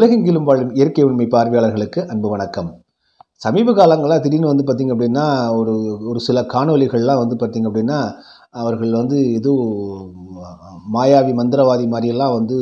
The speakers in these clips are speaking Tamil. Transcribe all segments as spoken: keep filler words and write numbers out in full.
உலகெங்கிலும் வாழும் இயற்கை உண்மை பார்வையாளர்களுக்கு அன்பு வணக்கம். சமீப காலங்களாக திடீர்னு வந்து பார்த்திங்க அப்படின்னா ஒரு ஒரு சில காணொளிகள்லாம் வந்து பார்த்திங்க அப்படின்னா அவர்கள் வந்து ஏதோ மாயாவி மந்திரவாதி மாதிரியெல்லாம் வந்து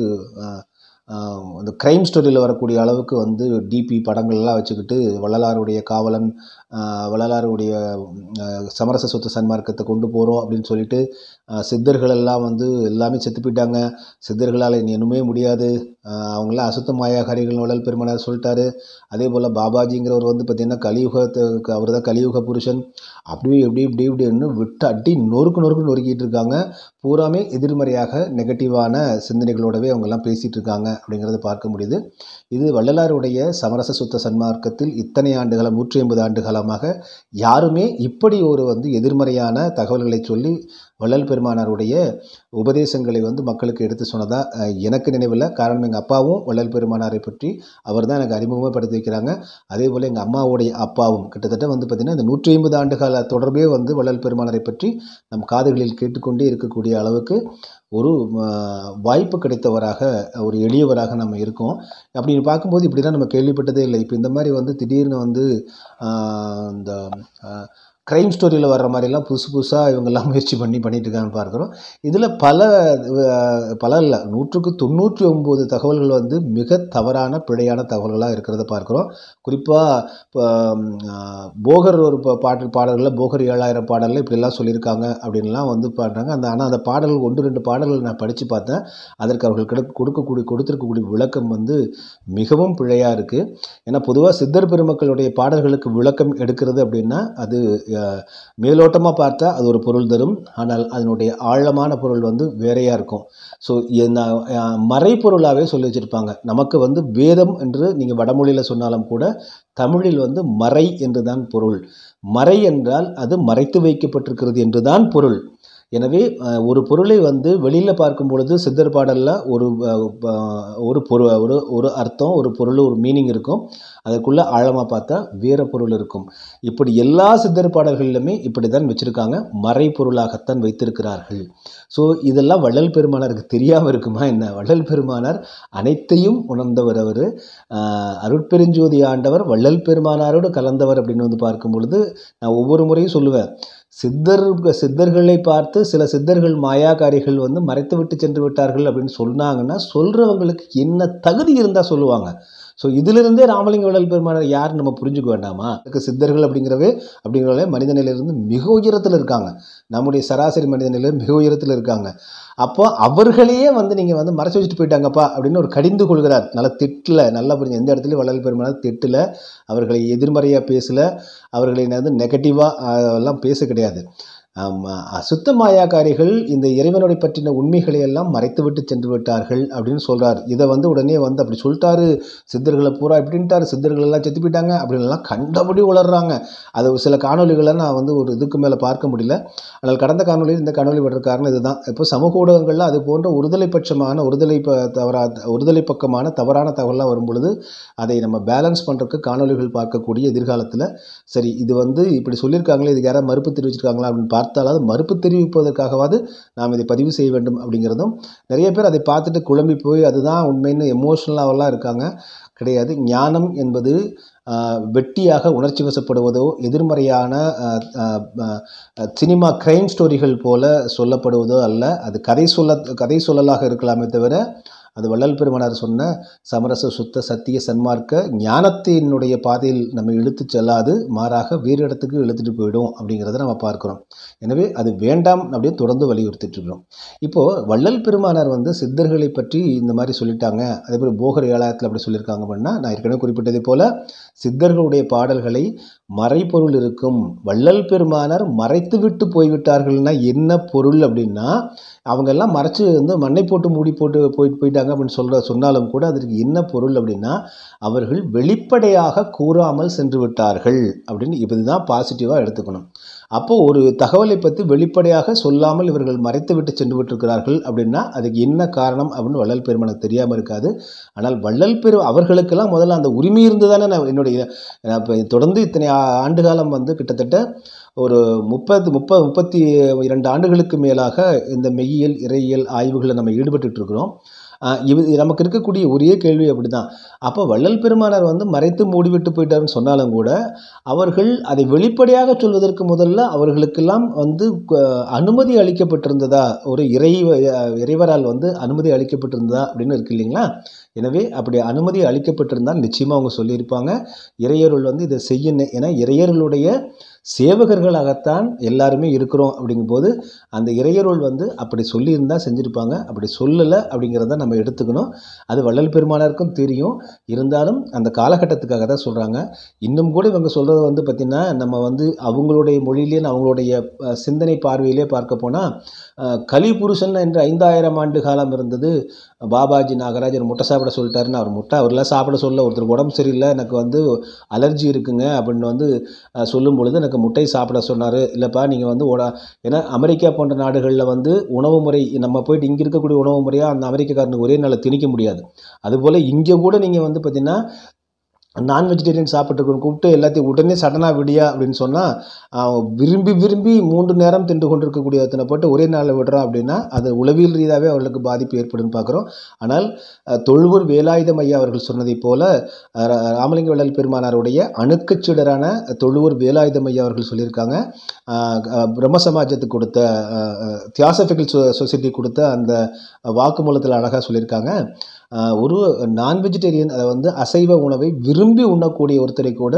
அந்த க்ரைம் ஸ்டோரியில் வரக்கூடிய அளவுக்கு வந்து டிபி படங்கள்லாம் வச்சுக்கிட்டு வள்ளலாருடைய காவலன், வள்ளலாருடைய சமரச சொத்து சன்மார்க்கத்தை கொண்டு போகிறோம் அப்படின்னு சொல்லிட்டு சித்தர்கள் எல்லாம் வந்து எல்லாமே செத்து போயிட்டாங்க, சித்தர்களால் இனி இன்னுமே முடியாது, அவங்களாம் அசுத்த மாயாகாரிகள் வள்ளல் பெருமானார் சொல்லிட்டாரு. அதே போல் பாபாஜிங்கிறவர் வந்து பார்த்திங்கன்னா கலியுகத்துக்கு அவர் தான் கலியுக புருஷன், அப்படியே எப்படி இப்படி இப்படின்னு விட்டு அடி நொறுக்கு நொறுக்கு நொறுக்கிட்டு இருக்காங்க. பூராமே எதிர்மறையாக நெகட்டிவான சிந்தனைகளோடவே அவங்கெல்லாம் பேசிகிட்டு இருக்காங்க அப்படிங்கிறத பார்க்க முடியுது. இது வள்ளலாருடைய சமரச சுத்த சன்மார்க்கத்தில் இத்தனை ஆண்டுகாலம் நூற்றி ஐம்பது ஆண்டு காலமாக யாருமே இப்படி ஒரு வந்து எதிர்மறையான தகவல்களை சொல்லி வள்ளல் பெருமானாருடைய உபதேசங்களை வந்து மக்களுக்கு எடுத்து சொன்னதாக எனக்கு நினைவில். காரணம் எங்கள் அப்பாவும் வள்ளல் பெருமானாரை பற்றி அவர் தான் எனக்கு அறிமுகப்படுத்தி வைக்கிறாங்க. அதே போல் எங்கள் அம்மாவுடைய அப்பாவும் கிட்டத்தட்ட வந்து பார்த்திங்கன்னா இந்த நூற்றி ஐம்பது ஆண்டு கால தொடர்பே வந்து வள்ளல் பெருமானாரை பற்றி நம் காதுகளில் கேட்டுக்கொண்டே இருக்கக்கூடிய அளவுக்கு ஒரு வாய்ப்பு கிடைத்தவராக, ஒரு எளியவராக நம்ம இருக்கோம். அப்படின்னு பார்க்கும்போது இப்படி தான் நம்ம கேள்விப்பட்டதே இல்லை. இப்போ இந்த மாதிரி வந்து திடீர்னு வந்து இந்த க்ரைம் ஸ்டோரியில் வர்ற மாதிரிலாம் புதுசு புதுசாக இவங்கெல்லாம் முயற்சி பண்ணி பண்ணிகிட்டு இருக்காங்கன்னு பார்க்குறோம். இதில் பல பல இல்லை நூற்றுக்கு தொண்ணூற்றி ஒம்பது தகவல்கள் வந்து மிக தவறான பிழையான தகவல்களாக இருக்கிறத பார்க்குறோம். குறிப்பாக இப்போ போகர் ஒரு பாட்டு பாடல்களில் போகர் ஏழாயிரம் பாடலில் இப்படிலாம் சொல்லியிருக்காங்க அப்படின்லாம் வந்து பாடுறாங்க. அந்த ஆனால் அந்த பாடல்கள் ஒன்று ரெண்டு பாடல்கள் நான் படித்து பார்த்தேன். அதற்கு அவர்கள் கிட கொடுக்கக்கூடிய கொடுத்துருக்கக்கூடிய விளக்கம் வந்து மிகவும் பிழையாக இருக்குது. ஏன்னா பொதுவாக சித்தர் பெருமக்களுடைய பாடல்களுக்கு விளக்கம் எடுக்கிறது அப்படின்னா அது மேலோட்டமாக பார்த்தா அது ஒரு பொருள் தரும், ஆனால் அதனுடைய ஆழமான பொருள் வந்து வேறையாக இருக்கும். ஸோ மறைப்பொருளாகவே சொல்லி வச்சுருப்பாங்க. நமக்கு வந்து வேதம் என்று நீங்கள் வடமொழியில் சொன்னாலும் கூட தமிழில் வந்து மறை என்று தான் பொருள். மறை என்றால் அது மறைத்து வைக்கப்பட்டிருக்கிறது என்று தான் பொருள். எனவே ஒரு பொருளை வந்து வெளியில் பார்க்கும் பொழுது சித்தர் பாடலில் ஒரு ஒரு பொருள் ஒரு ஒரு அர்த்தம், ஒரு பொருள், ஒரு மீனிங் இருக்கும். அதுக்குள்ளே ஆழமாக பார்த்தா வேறு பொருள் இருக்கும். இப்படி எல்லா சித்தர் பாடல்களிலுமே இப்படி தான் வச்சுருக்காங்க, மறைப்பொருளாகத்தான் வைத்திருக்கிறார்கள். ஸோ இதெல்லாம் வள்ளல் பெருமானாருக்கு தெரியாமல் இருக்குமா என்ன? வள்ளல் பெருமானார் அனைத்தையும் உணர்ந்தவர். அவர் அருட்பெருஞ்சோதி ஆண்டவர் வள்ளல் பெருமானாரோடு கலந்தவர் அப்படின்னு வந்து பார்க்கும் பொழுது நான் ஒவ்வொரு முறையும் சொல்லுவேன், சித்தர் சித்தர்களை பார்த்து சில சித்தர்கள் மாயாக்காரிகள் வந்து மறைத்து விட்டு சென்று விட்டார்கள் அப்படின்னு சொன்னாங்கன்னா சொல்கிறவங்களுக்கு என்ன தகுதி இருந்தால் சொல்லுவாங்க. ஸோ இதிலிருந்தே ராமலிங்க வள்ளல் பெருமானார் யார் நம்ம புரிஞ்சுக்க வேண்டாமா? அதுக்கு சித்தர்கள் அப்படிங்கிறவே அப்படிங்கிறவங்களே மனித நிலையிலிருந்து மிக உயரத்தில் இருக்காங்க, நம்முடைய சராசரி மனித நிலையில் மிக உயரத்தில் இருக்காங்க. அப்போ அவர்களையே வந்து நீங்கள் வந்து மறைச்சி வச்சுட்டு போயிட்டாங்கப்பா அப்படின்னு ஒரு கடிந்து கொள்கிறார். நல்லா திட்டல, நல்லா புரிஞ்சு எந்த இடத்துலையும் வள்ளல் பெருமானார் திட்டல, அவர்களை எதிர்மறையாக பேசலை, அவர்களை வந்து நெகட்டிவாக எல்லாம் பேச கிடையாது. அசுத்த மாயாக்காரிகள் இந்த இறைவனுடைய பற்றின உண்மைகளை எல்லாம் மறைத்துவிட்டு சென்று விட்டார்கள் அப்படின்னு சொல்கிறார். இதை வந்து உடனே வந்து அப்படி சொல்லிட்டாரு, சித்தர்களை பூரா இப்படின்ட்டாரு, சித்தர்கள் எல்லாம் செத்து போயிட்டாங்க அப்படின்லாம் கண்டபடி உளர்றாங்க. அது சில காணொலிகளை நான் வந்து ஒரு இதுக்கு மேலே பார்க்க முடியல. ஆனால் கடந்த காணொலியில் இந்த காணொலி வர்ற காரணம் இதுதான். இப்போ சமூக ஊடகங்களில் அது போன்ற ஒருதலை பட்சமான ஒருதலை ப தவறா ஒருதலை பக்கமான தவறான தகவலாம் வரும் பொழுது அதை நம்ம பேலன்ஸ் பண்ணுறதுக்கு காணொலிகள் பார்க்கக்கூடிய எதிர்காலத்தில் சரி இது வந்து இப்படி சொல்லியிருக்காங்களே, இதுக்கு யாராவது மறுப்பு தெரிவிச்சிருக்காங்களா அப்படின்னு பார்த்தாலாவது மறுப்பு தெரிவிப்பதற்காகவாது நாம் இதை பதிவு செய்ய வேண்டும் அப்படிங்கிறதும். நிறைய பேர் அதை பார்த்துட்டு குழம்பி போய் அதுதான் உண்மைன்னு எமோஷ்னலாகலாம் இருக்காங்க. கிடையாது. ஞானம் என்பது வெட்டியாக உணர்ச்சி வசப்படுவதோ எதிர்மறையான சினிமா க்ரைம் ஸ்டோரிகள் போல சொல்லப்படுவதோ அல்ல. அது கதை சொல்ல கதை சொல்லலாக இருக்கலாமே தவிர அது வள்ளல் பெருமானார் சொன்ன சமரச சுத்த சத்திய சன்மார்க்க ஞானத்தினுடைய பாதையில் நம்ம இழுத்து செல்லாது, மாறாக வேறு இடத்துக்கு இழுத்துட்டு போயிடும் அப்படிங்கிறத நம்ம பார்க்குறோம். எனவே அது வேண்டாம் அப்படின்னு தொடர்ந்து வலியுறுத்திட்டு இருக்கிறோம். இப்போது வள்ளல் பெருமானார் வந்து சித்தர்களை பற்றி இந்த மாதிரி சொல்லிட்டாங்க, அதே போல் போகர் ஏழாயிரத்தில் அப்படி சொல்லியிருக்காங்க அப்படின்னா நான் ஏற்கனவே குறிப்பிட்டதை போல் சித்தர்களுடைய பாடல்களை மறைப்பொருள் இருக்கும். வள்ளல் பெருமானார் மறைத்து விட்டு போய்விட்டார்கள்னா என்ன பொருள் அப்படின்னா அவங்கெல்லாம் மறைச்சு வந்து மண்ணை போட்டு மூடி போட்டு போயிட்டு போயிட்டாங்க அப்படின்னு சொல்கிற சொன்னாலும் கூட அதற்கு என்ன பொருள் அப்படின்னா அவர்கள் வெளிப்படையாக கூறாமல் சென்று விட்டார்கள் அப்படின்னு இதுதான் பாசிட்டிவாக எடுத்துக்கணும். அப்போது ஒரு தகவலை பற்றி வெளிப்படையாக சொல்லாமல் இவர்கள் மறைத்து விட்டு சென்று விட்டிருக்கிறார்கள் அப்படின்னா அதுக்கு என்ன காரணம் அப்படின்னு வள்ளல் பெருமானுக்கு தெரியாமல் இருக்காது. ஆனால் வள்ளல் பெரு அவர்களுக்கெல்லாம் முதல்ல அந்த உரிமை இருந்து தானே நான் என்னுடைய இப்போ தொடர்ந்து இத்தனை ஆண்டு காலம் வந்து கிட்டத்தட்ட ஒரு முப்பது முப்பது முப்பத்தி இரண்டு ஆண்டுகளுக்கு மேலாக இந்த மெய்யியல் இறையியல் ஆய்வுகளில் நம்ம ஈடுபட்டு இருக்கிறோம். இது நமக்கு இருக்கக்கூடிய ஒரே கேள்வி அப்படி தான். அப்போ வள்ளல் பெருமானார் வந்து மறைத்து மூடிவிட்டு போயிட்டாருன்னு சொன்னாலும் கூட அவர்கள் அதை வெளிப்படையாக சொல்வதற்கு முதல்ல அவர்களுக்கெல்லாம் வந்து அனுமதி அளிக்கப்பட்டிருந்ததா, ஒரு இறை இறைவரால் வந்து அனுமதி அளிக்கப்பட்டிருந்ததா அப்படின்னு இருக்கு இல்லைங்களா. எனவே அப்படி அனுமதி அளிக்கப்பட்டிருந்தால் நிச்சயமாக அவங்க சொல்லியிருப்பாங்க, இறையருள் வந்து இதை செய்யணும். ஏன்னா இறையர்களுடைய சேவகர்களாகத்தான் எல்லாருமே இருக்கிறோம். அப்படிங்கும்போது அந்த இறையருள் வந்து அப்படி சொல்லியிருந்தால் செஞ்சுருப்பாங்க. அப்படி சொல்லலை அப்படிங்கிறத நம்ம எடுத்துக்கணும். அது வள்ளல் பெருமானாருக்கும் தெரியும். இருந்தாலும் அந்த காலகட்டத்துக்காக தான் சொல்கிறாங்க. இன்னும் கூட இவங்க சொல்கிறது வந்து பார்த்திங்கன்னா, நம்ம வந்து அவங்களுடைய மொழியிலே அவங்களுடைய சிந்தனை பார்வையிலே பார்க்க போனால், கலிபுருஷன் என்று ஐந்தாயிரம் ஆண்டு காலம் இருந்தது. பாபாஜி நாகராஜர் முட்டை சாப்பிட சொல்லிட்டாருன்னு, அவர் முட்டை அவரெல்லாம் சாப்பிட சொல்ல, ஒருத்தருக்கு உடம்பு சரியில்லை, எனக்கு வந்து அலர்ஜி இருக்குங்க அப்படின்னு வந்து சொல்லும் பொழுது எனக்கு முட்டை சாப்பிட சொன்னார். இல்லைப்பா நீங்கள் வந்து உட ஏன்னா அமெரிக்கா போன்ற நாடுகளில் வந்து உணவு முறை நம்ம போயிட்டு இங்கே இருக்கக்கூடிய உணவு முறையாக அந்த அமெரிக்காக்காரனுக்கு ஒரே நாளில் திணிக்க முடியாது. அதுபோல் இங்கே கூட நீங்கள் வந்து பார்த்திங்கன்னா நான் வெஜிடேரியன் சாப்பிட்டுருக்கணும் கூப்பிட்டு எல்லாத்தையும் உடனே சடனாக விடியா அப்படின்னு சொன்னால் விரும்பி விரும்பி மூன்று நேரம் தின்று கொண்டிருக்கக்கூடிய அத்தனை போட்டு ஒரே நாளில் விடுறோம் அப்படின்னா அது உளவியல் ரீதியாகவே அவர்களுக்கு பாதிப்பு ஏற்படுன்னு பார்க்குறோம். ஆனால் தொழுவூர் வேலாயுதம் ஐயா அவர்கள் சொன்னதை போல ராமலிங்க வள்ளல் பெருமானாருடைய அணுக்கச்சிடரான தொழுவூர் வேலாயுதம் ஐயா அவர்கள் சொல்லியிருக்காங்க. பிரம்ம சமாஜத்துக்கு கொடுத்த தியாசபிக்கல் சொசைட்டி கொடுத்த அந்த வாக்குமூலத்தில் அழகாக சொல்லியிருக்காங்க. ஒரு நான் வெஜிடேரியன், அதை வந்து அசைவ உணவை விரும்பி உண்ணக்கூடிய ஒருத்தரை கூட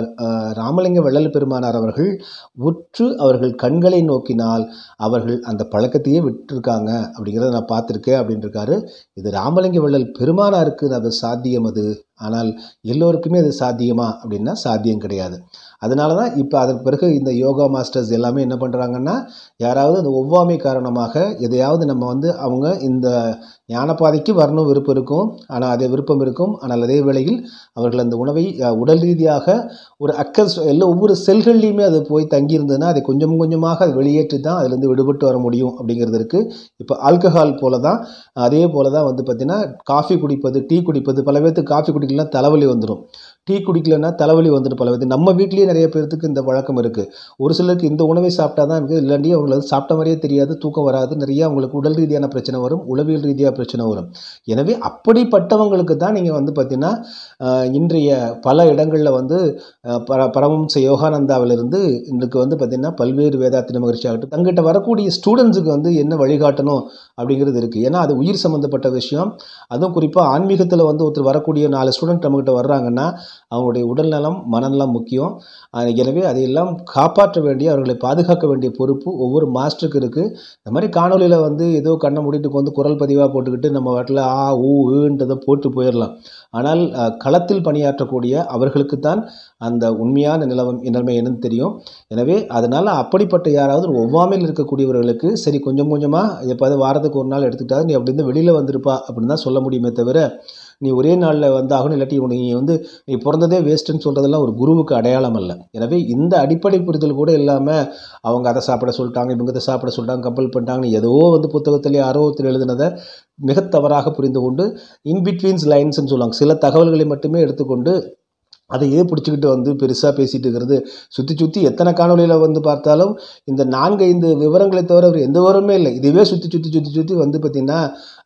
ராமலிங்க வள்ளல் பெருமானார் அவர்கள் உற்று அவர்கள் கண்களை நோக்கினால் அவர்கள் அந்த பழக்கத்தையே விட்டுருக்காங்க அப்படிங்கிறத நான் பார்த்துருக்கேன் அப்படின்ட்டுருக்காரு. இது ராமலிங்க வள்ளல் பெருமானாருக்கு அது சாத்தியம். அது ஆனால் எல்லோருக்குமே அது சாத்தியமா அப்படின்னா சாத்தியம் கிடையாது. அதனால தான் இப்போ அதற்கு பிறகு இந்த யோகா மாஸ்டர்ஸ் எல்லாமே என்ன பண்ணுறாங்கன்னா, யாராவது அந்த ஒவ்வாமை காரணமாக எதையாவது நம்ம வந்து அவங்க இந்த ஞானப்பாதைக்கு வரணும் விருப்பம் இருக்கும், ஆனால் அதே விருப்பம் இருக்கும். ஆனால் அதே வேளையில் அவர்கள் அந்த உணவை உடல் ரீதியாக ஒரு அக்கஸ் எல்லாம் ஒவ்வொரு செல்கள்லையுமே அது போய் தங்கியிருந்ததுன்னா அதை கொஞ்சம் கொஞ்சமாக அது வெளியேற்றி தான் அதுலேருந்து விடுபட்டு வர முடியும் அப்படிங்கிறது இருக்குது. இப்போ ஆல்கஹால் போல தான், அதே போல தான் வந்து பார்த்திங்கன்னா காஃபி குடிப்பது, டீ குடிப்பது, பல பேருக்கு காஃபி குடிக்கலாம் தலைவலி வந்துடும், டீ குடிக்கலன்னா தலைவலி வந்துடும். பல பேருக்கு நம்ம வீட்லேயே நிறைய பேர்த்துக்கு இந்த வழக்கம் இருக்குது. ஒரு சிலருக்கு இந்த உணவை சாப்பிட்டா தான் இருக்குது, இல்லாண்டி அவங்களுக்கு சாப்பிட்ட மாதிரியே தெரியாது, தூக்கம் வராது, நிறைய அவங்களுக்கு உடல் ரீதியான பிரச்சனை வரும், உளவியல் ரீதியாக பிரச்சனை வரும். எனவே அப்படிப்பட்டவங்களுக்கு தான் நீங்கள் வந்து பார்த்திங்கன்னா இன்றைய பல இடங்களில் வந்து பர பரமஹம்ச யோகானந்தாவிலிருந்து இன்றைக்கு வந்து பார்த்திங்கன்னா பல்வேறு வேதாத்தின மகிழ்ச்சி ஆகட்டும் தங்கிட்ட வரக்கூடிய ஸ்டூடெண்ட்ஸுக்கு வந்து என்ன வழிகாட்டணும் அப்படிங்கிறது இருக்குது. ஏன்னா அது உயிர் சம்மந்தப்பட்ட விஷயம். அதுவும் குறிப்பாக ஆன்மீகத்தில் வந்து ஒருத்தர் வரக்கூடிய நாலு ஸ்டூடெண்ட் நம்மகிட்ட வர்றாங்கன்னா அவங்களுடைய உடல்நலம் மனநலம் முக்கியம். எனவே அதையெல்லாம் காப்பாற்ற வேண்டிய, அவர்களை பாதுகாக்க வேண்டிய பொறுப்பு ஒவ்வொரு மாஸ்டருக்கு இருக்குது. இந்த மாதிரி காணொலியில் வந்து ஏதோ கண்ணை மூடிட்டு வந்து குரல் பதிவாக போட்டுக்கிட்டு நம்ம வாட்டில் ஆ ஊன்றதை போட்டு போயிடலாம். ஆனால் களத்தில் பணியாற்றக்கூடிய அவர்களுக்குத்தான் அந்த உண்மையான நிலவம் நிலைமை என்னன்னு தெரியும். எனவே அதனால் அப்படிப்பட்ட யாராவது ஒவ்வாமையில் இருக்கக்கூடியவர்களுக்கு சரி கொஞ்சம் கொஞ்சமாக எப்போது வாரத்துக்கு ஒரு நாள் எடுத்துக்கிட்டாது நீ அப்படி இருந்து வெளியில் வந்திருப்பா அப்படின்னு தான் சொல்ல முடியுமே தவிர, நீ ஒரே நாளில் வந்தாகணும் இல்லாட்டி நீ வந்து நீ பிறந்ததே வேஸ்ட்டுன்னு சொல்கிறதெல்லாம் ஒரு குருவுக்கு அடையாளம் அல்ல. எனவே இந்த அடிப்படை புரிதல் கூட இல்லாமல் அவங்க அதை சாப்பிட சொல்லிட்டாங்க, இவங்க அதை சாப்பிட சொல்லிட்டாங்க, கம்பல் பண்ணிட்டாங்கன்னு ஏதோ வந்து புத்தகத்திலே ஆர்வத்தில் எழுதினதை மிக தவறாக புரிந்து கொண்டு இன்பிட்வீன்ஸ் லைன்ஸ்ன்னு சொல்லுவாங்க, சில தகவல்களை மட்டுமே எடுத்துக்கொண்டு அதையே பிடிச்சிக்கிட்டு வந்து பெருசாக பேசிகிட்டு இருக்கிறது. சுற்றி சுற்றி எத்தனை காணொலியில் வந்து பார்த்தாலும் இந்த நான்கு ஐந்து விவரங்களை தவிர அவர் எந்த விவரமே இல்லை. இதுவே சுற்றி சுற்றி சுற்றி சுற்றி வந்து பார்த்திங்கன்னா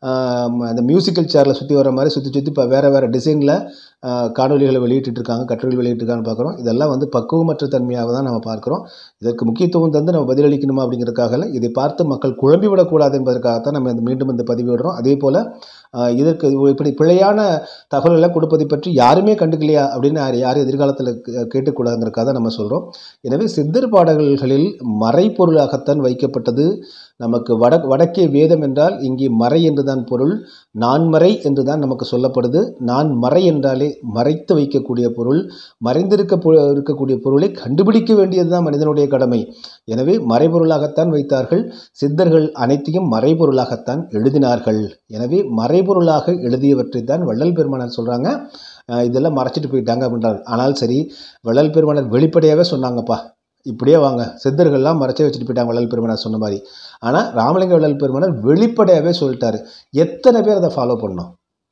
அந்த மியூசிக்கல் சேரில் சுற்றி வர மாதிரி சுற்றி சுற்றி இப்போ வேறு வேறு டிசைனில் காணொலிகளை வெளியிட்டுருக்காங்க, கட்டுரைகள் வெளியிட்டிருக்கான்னு பார்க்குறோம். இதெல்லாம் வந்து பக்குவமற்ற தன்மையாக தான் நம்ம பார்க்குறோம். இதற்கு முக்கியத்துவம் தந்து நம்ம பதிலளிக்கணுமா அப்படிங்கிறதுக்காக இதை பார்த்து மக்கள் குழம்பி விடக்கூடாது என்பதற்காகத்தான் நம்ம மீண்டும் இந்த பதிவு விடுறோம். அதே போல் இதற்கு இப்படி பிழையான தகவல்களை கொடுப்பதை பற்றி யாருமே கண்டுக்கலையா அப்படின்னு யாரும் எதிர்காலத்தில் கேட்டுக்கூடாதுங்கிறதுக்காக தான் நம்ம சொல்கிறோம். எனவே சித்தர் பாடல்களில் மறைப்பொருளாகத்தான் வைக்கப்பட்டது. நமக்கு வட வடக்கே வேதம் என்றால் இங்கே மறை என்றுதான் பொருள், நான்மறை என்று தான் நமக்கு சொல்லப்படுது. நான் மறை என்றாலே மறைத்து வைக்கக்கூடிய பொருள், மறைந்திருக்க இருக்கக்கூடிய பொருளை கண்டுபிடிக்க வேண்டியது தான் மனிதனுடைய கடமை. எனவே மறைபொருளாகத்தான் வைத்தார்கள். சித்தர்கள் அனைத்தையும் மறைபொருளாகத்தான் எழுதினார்கள். எனவே மறைபொருளாக எழுதியவற்றை தான் வள்ளல் பெருமானார் சொல்கிறாங்க, இதெல்லாம் மறைச்சிட்டு போயிட்டாங்க அப்படின்றார். ஆனால் சரி, வள்ளல் பெருமானார் வெளிப்படையாகவே சொன்னாங்கப்பா, இப்படியே வாங்க, சித்தர்கள்லாம் மறைச்சே வச்சுட்டு போயிட்டாங்க வள்ளல் பெருமானார் சொன்ன மாதிரி. ஆனால் ராமலிங்க வள்ளல் பெருமானார் வெளிப்படையாகவே சொல்லிட்டாரு. எத்தனை பேர் அதை ஃபாலோ பண்ணோம்?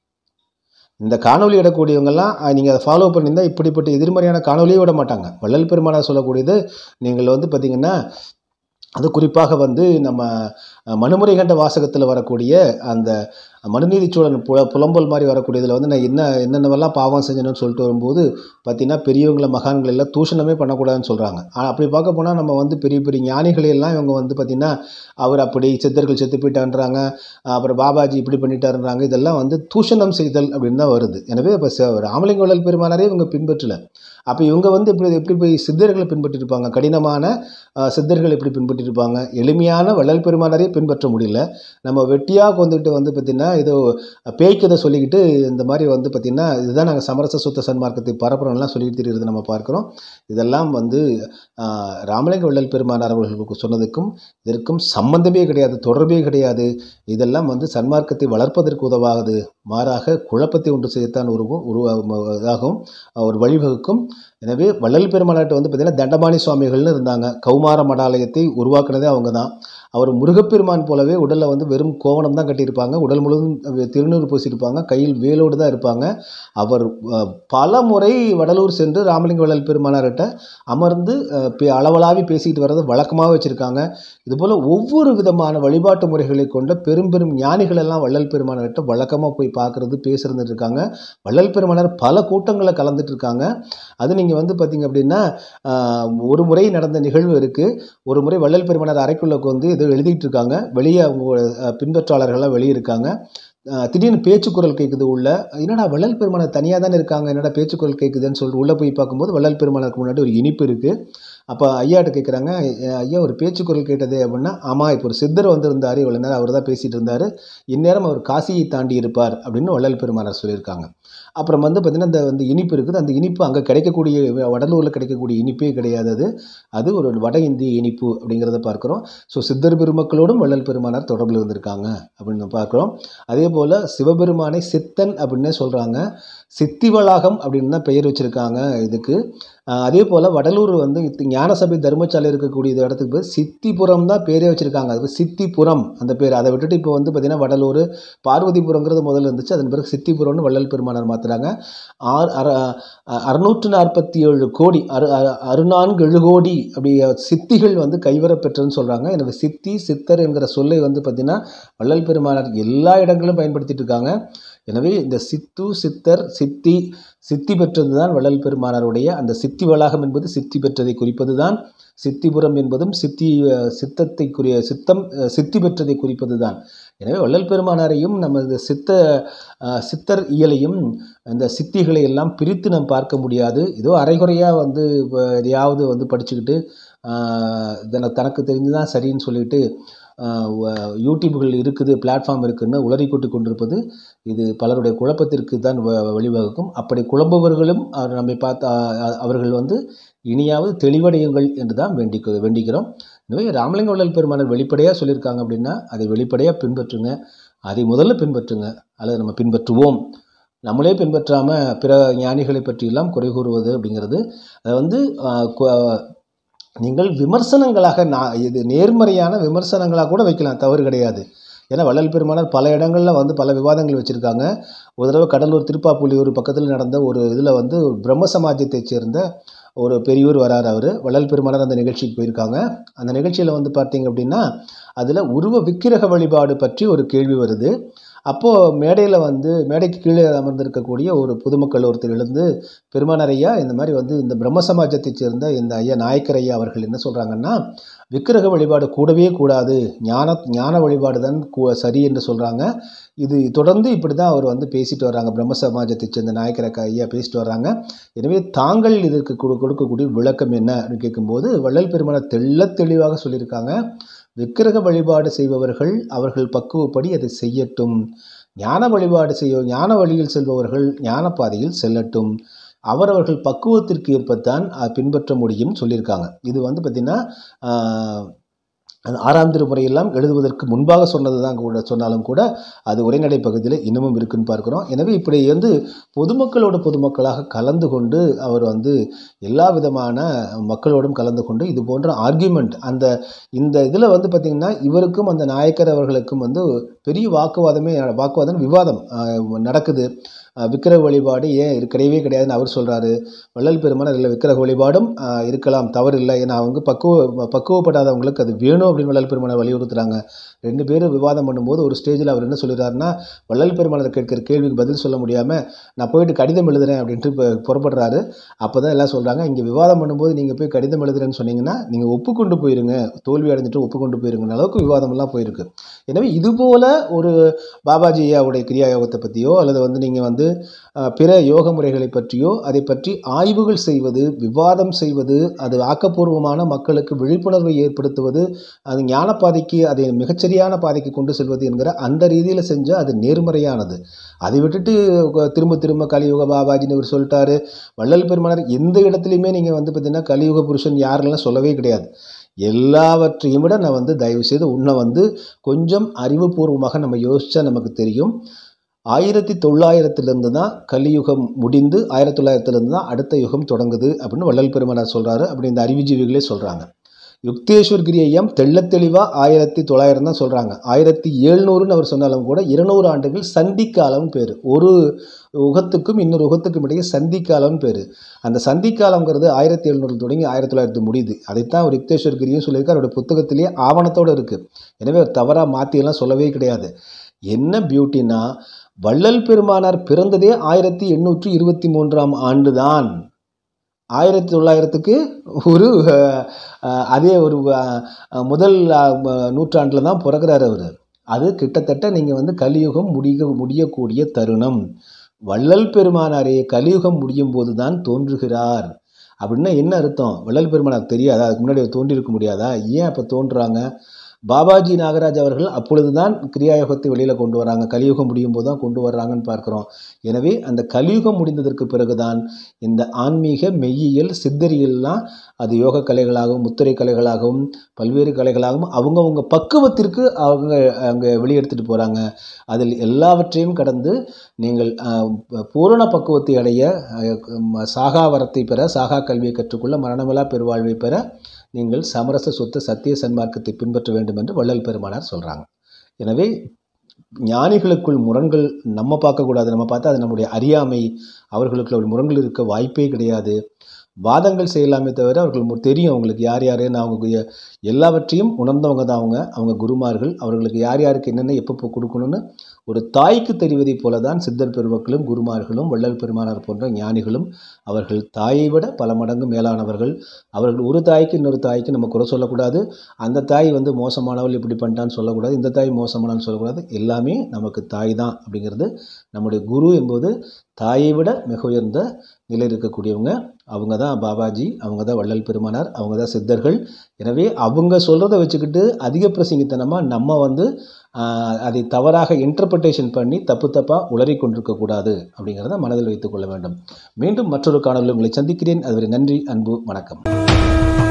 இந்த காணொலி இடக்கூடியவங்கெல்லாம் நீங்கள் அதை ஃபாலோ பண்ணியிருந்தால் இப்படிப்பட்ட எதிர்மறையான காணொலியை விட மாட்டாங்க. வள்ளல் பெருமானார் சொல்லக்கூடியது நீங்கள் வந்து பார்த்திங்கன்னா அது குறிப்பாக வந்து நம்ம மனுமுறை கண்ட வாசகத்தில் வரக்கூடிய அந்த மனுநீதி சோழன் புல புலம்பல் மாதிரி வரக்கூடியதில் வந்து நான் என்ன என்னென்னவெல்லாம் பாவம் செஞ்சேன்னு சொல்லிட்டு வரும்போது பார்த்தீங்கன்னா பெரியவங்களை மகான்கள் எல்லாம் தூஷணமே பண்ணக்கூடாதுன்னு சொல்கிறாங்க. ஆனால் அப்படி பார்க்க போனால் நம்ம வந்து பெரிய பெரிய ஞானிகளை எல்லாம் இவங்க வந்து பார்த்திங்கன்னா அவர் அப்படி சித்தர்கள் செத்து போயிட்டான்றாங்க, அப்புறம் பாபாஜி இப்படி பண்ணிட்டாருன்றாங்க. இதெல்லாம் வந்து தூஷணம் செய்தல் அப்படின்னு தான் வருது. எனவே இப்போ ராமலிங்க வள்ளல் பெருமானாரே இவங்க பின்பற்றலை. அப்போ இவங்க வந்து எப்படி எப்படி போய் சித்தர்களை பின்பற்றிருப்பாங்க? கடினமான சித்தர்கள் எப்படி பின்பற்றிருப்பாங்க? எளிமையான வள்ளல் பெருமானாரே பின்பற்ற முடியல. நம்ம வெட்டியாக வந்துட்டு வந்து பார்த்திங்கன்னா ஏதோ பேய்க்கதை சொல்லிக்கிட்டு இந்த மாதிரி வந்து பார்த்திங்கன்னா இதுதான் நாங்கள் சமரச சுத்த சன்மார்க்கத்தை பரப்புறோம்லாம் சொல்லிட்டு தெரியுறது நம்ம பார்க்குறோம். இதெல்லாம் வந்து ராமலிங்க வள்ளல் பெருமானார் அவர்களுக்கு சொன்னதுக்கும் இதற்கும் சம்பந்தமே கிடையாது, தொடர்பே கிடையாது. இதெல்லாம் வந்து சன்மார்க்கத்தை வளர்ப்பதற்கு உதவாது, மாறாக குழப்பத்தை ஒன்று செய்யத்தான் உருவும் உருவாகும் ஒரு வழிவகுக்கும். எனவே வள்ளல் பெருமானார்ட்ட வந்து பார்த்திங்கன்னா தண்டபாணி சுவாமிகள்னு இருந்தாங்க. கௌமார மடாலயத்தை உருவாக்குனதே அவங்க தான். அவர் முருகப்பெருமான் போலவே உடலில் வந்து வெறும் கோவணம் தான் கட்டியிருப்பாங்க, உடல் முழுவதும் திருநூறு பூசியிருப்பாங்க, கையில் வேலோடு தான் இருப்பாங்க. அவர் பல முறை வடலூர் சென்று ராமலிங்க வள்ளல் பெருமானார்கிட்ட அமர்ந்து அளவலாவி பேசிக்கிட்டு வர்றது வழக்கமாக வச்சுருக்காங்க. இதுபோல் ஒவ்வொரு விதமான வழிபாட்டு முறைகளை கொண்ட பெரும் பெரும் ஞானிகள் எல்லாம் வள்ளல் பெருமானார்கிட்ட வழக்கமாக போய் பார்க்குறது பேசுறதுட்டு இருக்காங்க. வள்ளல் பெருமானார் பல கூட்டங்களில் கலந்துட்டு இருக்காங்க. அது நீங்கள் வந்து பார்த்திங்க அப்படின்னா ஒரு முறை நடந்த நிகழ்வு இருக்குது. ஒரு முறை வள்ளல் பெருமானார் அறைக்குள்ளக்கு வந்து ஏதோ எழுதிட்டு இருக்காங்க, வெளியே அவங்க பின்பற்றாளர்கள்லாம் வெளியே இருக்காங்க. திடீர்னு பேச்சுக்குரல் கேட்குது உள்ள. என்னடா வள்ளல் பெருமானார் தனியாக தானே இருக்காங்க, என்னடா பேச்சுக்குரல் கேட்குதுன்னு சொல்லிட்டு உள்ளே போய் பார்க்கும்போது வள்ளல் பெருமானாருக்கு முன்னாடி ஒரு இனிப்பு இருக்குது. அப்போ ஐயாட்ட கேட்குறாங்க, ஐயா ஒரு பேச்சுக்குரல் கேட்டதே அப்படின்னா, ஆமாம் இப்போ ஒரு சித்தர் வந்திருந்தார், இவ்வளோ நேரம் அவர் தான் பேசிகிட்டு இருந்தார், இந்நேரம் அவர் காசியை தாண்டி இருப்பார் அப்படின்னு வள்ளல் பெருமானார் சொல்லியிருக்காங்க. அப்புறம் வந்து பார்த்திங்கன்னா இந்த வந்து இனிப்பு இருக்குது. அந்த இனிப்பு அங்கே கிடைக்கக்கூடிய வடலூரில் கிடைக்கக்கூடிய இனிப்பே கிடையாது, அது அது ஒரு வட இந்திய இனிப்பு அப்படிங்கிறத பார்க்குறோம். ஸோ சித்தர் பெருமக்களோடும் வள்ளல் பெருமானார் தொடர்பில் இருந்திருக்காங்க அப்படின்னு பார்க்குறோம். அதே போல் சிவபெருமானை சித்தன் அப்படின்னே சொல்கிறாங்க. சித்தி வளாகம் அப்படின்னு தான் பெயர் வச்சுருக்காங்க இதுக்கு. அதே போல் வடலூர் வந்து ஞானசபை தர்மசாலை இருக்கக்கூடிய இது இடத்துக்கு பேர் சித்திபுரம் தான் பேரே வச்சுருக்காங்க. அது சித்திபுரம் அந்த பேர். அதை விட்டுட்டு இப்போ வந்து பார்த்திங்கன்னா வடலூர் பார்வதிபுரங்கிறது முதல்ல இருந்துச்சு, அதன் பிறகு சித்திபுரம்னு வள்ளல் பெருமானார் மாற்றுறாங்க. ஆறு அறுநூற்று நாற்பத்தி ஏழு கோடி அறு அறுநான்கு எழு கோடி அப்படி சித்திகள் வந்து கைவரப்பெற்றன்னு சொல்கிறாங்க. எனவே சித்தி சித்தர் என்கிற சொல்லை வந்து பார்த்திங்கன்னா வள்ளல் பெருமானார் எல்லா இடங்களிலும் பயன்படுத்திட்டு இருக்காங்க. எனவே இந்த சித்து சித்தர் சித்தி சித்தி பெற்றது தான் வள்ளல் பெருமானாருடைய அந்த சித்தி வளாகம் என்பது சித்தி பெற்றதை குறிப்பது தான். சித்திபுரம் என்பதும் சித்தி சித்தத்தை குறி சித்தம் சித்தி பெற்றதை குறிப்பது தான். எனவே வள்ளல் பெருமானாரையும் நம்ம இந்த சித்த சித்தர் இயலையும் இந்த சித்திகளை எல்லாம் பிரித்து நாம் பார்க்க முடியாது. ஏதோ அரைகுறையாக வந்து எதையாவது வந்து படிச்சுக்கிட்டு தனக்கு தெரிஞ்சு தான் சரின்னு சொல்லிட்டு யூடியூப்கள் இருக்குது, பிளாட்ஃபார்ம் இருக்குதுன்னு உளறி கொட்டி கொண்டிருப்பது இது பலருடைய குழப்பத்திற்கு தான் வழிவகுக்கும். அப்படி குழம்புபவர்களும் நம்மை பார்த்து அவர்கள் வந்து இனியாவது தெளிவடையுங்கள் என்று தான் வேண்டி வேண்டிக்கிறோம். எனவே ராமலிங்க வள்ளல் பெருமானார் வெளிப்படையாக சொல்லியிருக்காங்க அப்படின்னா அதை வெளிப்படையாக பின்பற்றுங்க, அதை முதல்ல பின்பற்றுங்க, அல்லது நம்ம பின்பற்றுவோம். நம்மளே பின்பற்றாமல் பிற ஞானிகளை பற்றியெல்லாம் குறை கூறுவது அப்படிங்கிறது அதை வந்து நீங்கள் விமர்சனங்களாக நான் இது நேர்மறையான விமர்சனங்களாக கூட வைக்கலாம், தவறு கிடையாது. ஏன்னா வள்ளல் பெருமானார் பல இடங்களில் வந்து பல விவாதங்கள் வச்சுருக்காங்க. ஒரு தடவை கடலூர் திருப்பாப்புலியூர் பக்கத்தில் நடந்த ஒரு இதில் வந்து பிரம்ம சமாஜத்தை சேர்ந்த ஒரு பெரியவர் வரார். அவர் வள்ளல் பெருமானார் அந்த நிகழ்ச்சிக்கு போயிருக்காங்க. அந்த நிகழ்ச்சியில் வந்து பார்த்தீங்க அப்படின்னா அதில் உருவ விக்கிரக வழிபாடு பற்றி ஒரு கேள்வி வருது. அப்போது மேடையில் வந்து மேடைக்கு கீழே அமர்ந்திருக்கக்கூடிய ஒரு பொதுமக்கள் ஒருத்தர் எழுந்து, பெருமானார் ஐயா இந்த மாதிரி வந்து இந்த பிரம்ம சமாஜத்தை சேர்ந்த இந்த ஐயா நாயக்கர் ஐயா அவர்கள் என்ன சொல்கிறாங்கன்னா, விக்கிரக வழிபாடு கூடவே கூடாது, ஞான ஞான வழிபாடு தான் சரி என்று சொல்கிறாங்க. இது தொடர்ந்து இப்படி தான் அவர் வந்து பேசிட்டு வர்றாங்க, பிரம்ம சமாஜத்தை சேர்ந்த நாயக்கர் ஐயா பேசிட்டு வர்றாங்க. எனவே தாங்கள் இதற்கு கொடு கொடுக்கக்கூடிய விளக்கம் என்ன அப்படின்னு கேட்கும்போது வள்ளல் பெருமானார் தெள்ள தெளிவாக சொல்லியிருக்காங்க, விக்கிரக வழிபாடு செய்பவர்கள் அவர்கள் பக்குவப்படி அதை செய்யட்டும், ஞான வழிபாடு செய்ய ஞான வழியில் செல்பவர்கள் ஞான பாதையில் செல்லட்டும், அவரவர்கள் பக்குவத்திற்கு ஏற்பத்தான் பின்பற்ற முடியும் சொல்லியிருக்காங்க. இது வந்து பார்த்திங்கன்னா ஆறாம் திருமுறையெல்லாம் எழுதுவதற்கு முன்பாக சொன்னது தான் கூட சொன்னாலும் கூட அது உரைநடை பகுதியில் இன்னமும் இருக்குன்னு பார்க்குறோம். எனவே இப்படி வந்து பொதுமக்களோட பொதுமக்களாக கலந்து கொண்டு அவர் வந்து எல்லா விதமான மக்களோடும் கலந்து கொண்டு இது போன்ற ஆர்கியூமெண்ட் அந்த இந்த இதில் வந்து பார்த்திங்கன்னா இவருக்கும் அந்த நாயக்கர் அவர்களுக்கும் வந்து பெரிய வாக்குவாதமே வாக்குவாதம் விவாதம் நடக்குது. விக்கிரக வழிபாடு ஏன் கிடையவே கிடையாதுன்னு அவர் சொல்கிறாரு. வள்ளல் பெருமானார் இல்லை, விக்கிரக வழிபாடும் இருக்கலாம், தவறு இல்லை, ஏன்னா அவங்க பக்குவ பக்குவப்படாதவங்களுக்கு அது வேணும் அப்படின்னு வள்ளல் பெருமானார் வலியுறுத்துறாங்க. ரெண்டு பேரும் விவாதம் பண்ணும்போது ஒரு ஸ்டேஜில் அவர் என்ன சொல்லிடுறாருன்னா, வள்ளல் பெருமானார் கேட்கிற கேள்விக்கு பதில் சொல்ல முடியாமல் நான் போயிட்டு கடிதம் எழுதுறேன் அப்படின்ட்டு இப்போ புறப்படுறாரு. அப்போ தான் எல்லாம் சொல்கிறாங்க, இங்கே விவாதம் பண்ணும்போது நீங்கள் போய் கடிதம் எழுதுறேன்னு சொன்னீங்கன்னா நீங்கள் ஒப்புக்கொண்டு போயிருங்க, தோல்வி அடைஞ்சிட்டு ஒப்புக்கொண்டு போயிருங்கிற அளவுக்கு விவாதமெல்லாம் போயிருக்கு. எனவே இதுபோல் ஒரு பாபாஜி ஐயாவுடைய கிரியா யோகத்தை பற்றியோ அல்லது வந்து நீங்கள் வந்து பிற யோக முறைகளை பற்றியோ அதை பற்றி ஆய்வுகள் செய்வது, விவாதம் செய்வது, அது ஆக்கப்பூர்வமான மக்களுக்கு விழிப்புணர்வை ஏற்படுத்துவது, அது ஞானப்பாதைக்கு அதை மிகச்சரியான பாதைக்கு கொண்டு செல்வது என்கிற அந்த ரீதியில் செஞ்சால் அது நேர்மறையானது. அதை விட்டுட்டு திரும்ப திரும்ப கலியுக பாபாஜின்னு இவர் சொல்லிட்டாரு. வள்ளல் பெருமானார் எந்த இடத்துலையுமே நீங்கள் வந்து பார்த்தீங்கன்னா கலியுக புருஷன் யாருலாம் சொல்லவே கிடையாது. எல்லாவற்றையும் விட நான் வந்து தயவு செய்து உன்னை வந்து கொஞ்சம் அறிவுபூர்வமாக நம்ம யோசித்தா நமக்கு தெரியும். ஆயிரத்தி தொள்ளாயிரத்திலிருந்து தான் கலியுகம் முடிந்து ஆயிரத்தி தொள்ளாயிரத்திலிருந்து தான் அடுத்த யுகம் தொடங்குது அப்படின்னு வள்ளல் பெருமானார் சொல்கிறாரு. அப்படி இந்த அறிவுஜீவிகளே சொல்கிறாங்க. யுக்தேஸ்வர் கிரி ஐயம் தெள்ள தெளிவாக ஆயிரத்தி தொள்ளாயிரம் தான் சொல்கிறாங்க. ஆயிரத்தி எழுநூறுன்னு அவர் சொன்னாலும் கூட இருநூறு ஆண்டுகள் சந்திக்காலம்னு பேர். ஒரு யுகத்துக்கும் இன்னொரு யுகத்துக்கும் இடையே சந்திக்காலம்னு பேர். அந்த சந்திக்காலங்கிறது ஆயிரத்தி எழுநூறு தொடங்கி ஆயிரத்தி தொள்ளாயிரத்து முடியுது. அதைத்தான் அவர் யுக்தேஸ்வர் கிரியும் சொல்லியிருக்கார். அவருடைய புத்தகத்திலேயே ஆவணத்தோடு இருக்குது. எனவே அவர் தவறாக மாற்றியெல்லாம் சொல்லவே கிடையாது. என்ன பியூட்டினா, வள்ளல் பெருமானார் பிறந்ததே ஆயிரத்தி எண்ணூற்றி இருபத்தி மூன்றாம் ஆண்டு தான். ஆயிரத்தி தொள்ளாயிரத்துக்கு ஒரு அதே ஒரு முதல் நூற்றாண்டில் தான் பிறகுறார் அவர். அது கிட்டத்தட்ட நீங்கள் வந்து கலியுகம் முடிய முடியக்கூடிய தருணம். வள்ளல் பெருமானாரே கலியுகம் முடியும் போது தான் தோன்றுகிறார். அப்படின்னா என்ன அர்த்தம்? வள்ளல் பெருமானார் தெரியாதா? அதுக்கு முன்னாடி தோன்றியிருக்க முடியாதா? ஏன் அப்போ தோன்றுறாங்க? பாபாஜி நாகராஜ் அவர்கள் அப்பொழுது தான் கிரியாயோகத்தை வெளியில் கொண்டு வராங்க. கலியுகம் முடியும் போது தான் கொண்டு வர்றாங்கன்னு பார்க்குறோம். எனவே அந்த கலியுகம் முடிந்ததற்கு பிறகுதான் இந்த ஆன்மீக மெய்யியல் சித்தரியல்லாம் அது யோக கலைகளாகவும் முத்திரை கலைகளாகவும் பல்வேறு கலைகளாகவும் அவங்கவுங்க பக்குவத்திற்கு அவங்க அங்கே வெளியெடுத்துட்டு போகிறாங்க. அதில் எல்லாவற்றையும் கடந்து நீங்கள் பூரண பக்குவத்தை அடைய, சாகா வரத்தை பெற, சாகா கல்வியை கற்றுக்கொள்ள, மரணமில்லா பெருவாழ்வை பெற நீங்கள் சமரச சுத்த சத்திய சன்மார்க்கத்தை பின்பற்ற வேண்டும் என்று வள்ளல் பெருமானார் சொல்கிறாங்க. எனவே ஞானிகளுக்குள் முரண்கள் நம்ம பார்க்கக்கூடாது. நம்ம பார்த்தா அது நம்முடைய அறியாமை. அவர்களுக்குள்ள ஒரு முரண்கள் இருக்க வாய்ப்பே கிடையாது. வாதங்கள் செய்யலாமே தவிர அவர்கள் தெரியும் அவங்களுக்கு யார் யாருன்னு. அவங்க எல்லாவற்றையும் உணர்ந்தவங்க தான் அவங்க அவங்க குருமார்கள். அவர்களுக்கு யார் யாருக்கு என்னென்ன எப்போ கொடுக்கணும்னு ஒரு தாய்க்கு தெரிவதை போல தான் சித்தர் பெருமக்களும் குருமார்களும் வள்ளல் பெருமானார் போன்ற ஞானிகளும். அவர்கள் தாயை விட பல மடங்கு மேலானவர்கள். அவர்கள் ஒரு தாய்க்கு இன்னொரு தாய்க்கு நம்ம குறை சொல்லக்கூடாது. அந்த தாய் வந்து மோசமானவள் இப்படி பண்ணிட்டான்னு சொல்லக்கூடாது, இந்த தாய் மோசமானன்னு சொல்லக்கூடாது. எல்லாமே நமக்கு தாய் தான் அப்படிங்கிறது. நம்முடைய குரு என்பது தாயை விட மிக உயர்ந்த நிலை இருக்கக்கூடியவங்க. அவங்க தான் பாபாஜி, அவங்க தான் வள்ளல் பெருமானார், அவங்க தான் சித்தர்கள். எனவே அவங்க சொல்கிறத வச்சுக்கிட்டு அதிக பிரசங்கித்தனமாக நம்ம வந்து அதை தவறாக இன்டர்பிரிட்டேஷன் பண்ணி தப்பு தப்பாக உளறி கொண்டிருக்கக்கூடாது அப்படிங்கிறத மனதில் வைத்துக் கொள்ள வேண்டும். மீண்டும் மற்றொரு காணொலியில் உங்களை சந்திக்கிறேன். அதுவரை நன்றி, அன்பு, வணக்கம்.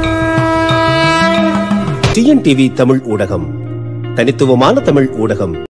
டிஎன்டிவி தமிழ் ஊடகம், தனித்துவமான தமிழ் ஊடகம்.